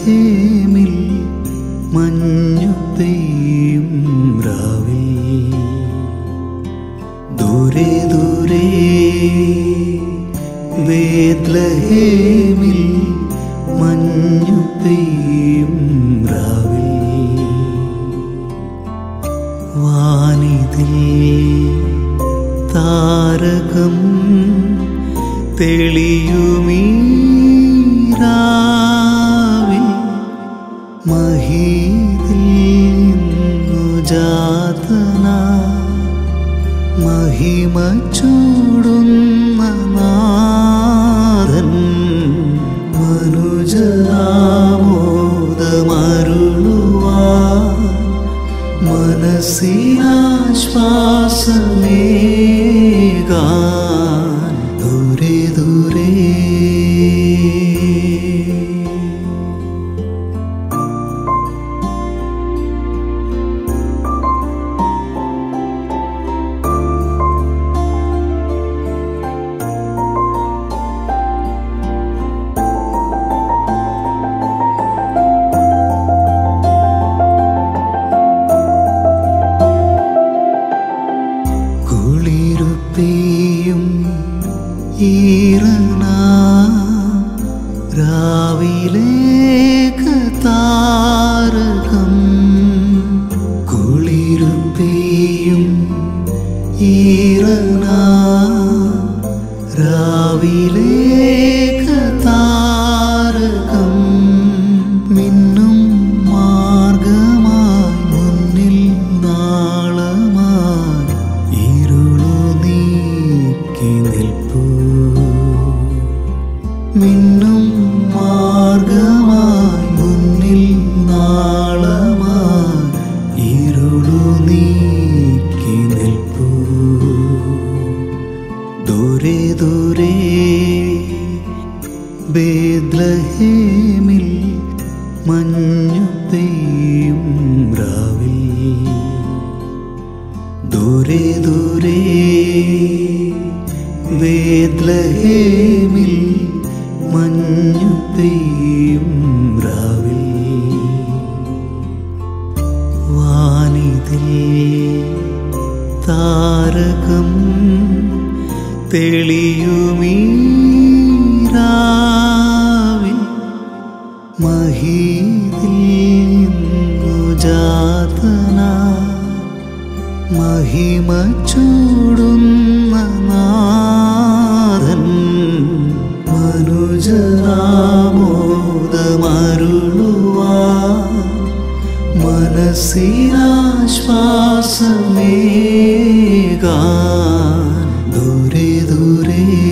ബേത്ലഹേമിൽ മഞ്ഞു പെയ്യും രാവിൽ ദൂരെ ദൂരെ ബേത്ലഹേമിൽ മഞ്ഞു പെയ്യും രാവിൽ വാനിതിൽ താരകം തെളിയുമീ രാവിൽ മഹീതിൽ ജാതന മഹിമ ചൂടുന്ന നാഥൻ മനുജനാമോദമരുളുവാൻ മനസ്സിനാശ്വാസമേകാൻ ദൂരെ ദൂരെ കുളിരുപ്പെയ്യും ഈറനാ രാവിലേക താരകം കുളിരുപ്പെയ്യും ഈറനാ രാവിലേക താരകം മിന്നും മാർഗമായി മുന്നിൽ നാളമായി ഇരുളു നീക്കി നിൽപ്പൂ മിന്നും മാർഗമായി മുന്നിൽ നാളമായി ഇരുളു നീക്കി നിൽപ്പൂ ദൂരെ ദൂരെ ബേത്ലഹേമിൽ മഞ്ഞു പെയ്യും രാവിൽ ദൂരെ ദൂരെ ബേത്ലഹേമിൽ മഞ്ഞു പെയ്യും രാവിൽ വാനിതിൽ താരകം തെളിയുമീ രാവിൽ മഹീതിൽ ജാതന മഹിമ ചൂടുന്ന നാഥൻ മനുജനാമോദമരുളുവാൻ മനസ്സിനാശ്വാസമേകാൻ ദൂരെ ദൂരെ